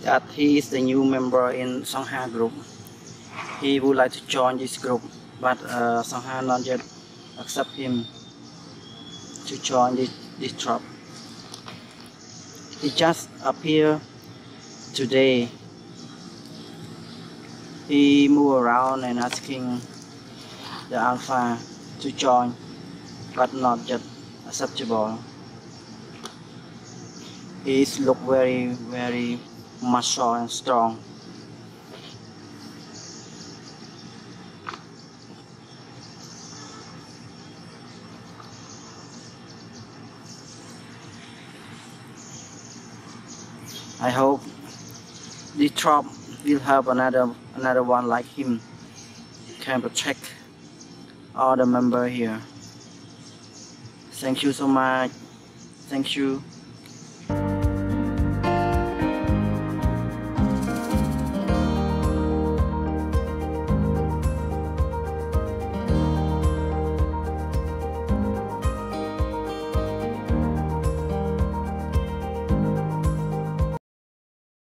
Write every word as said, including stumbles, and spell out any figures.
that he is the new member in Sangha group. He would like to join this group, but uh, Sangha not yet accept him to join this, this tribe. He just appeared today. He moved around and asking the alpha to join, but not yet acceptable. He look very, very muscle and strong. I hope this tribe will have another another one like him, can protect all the members here. Thank you so much. Thank you.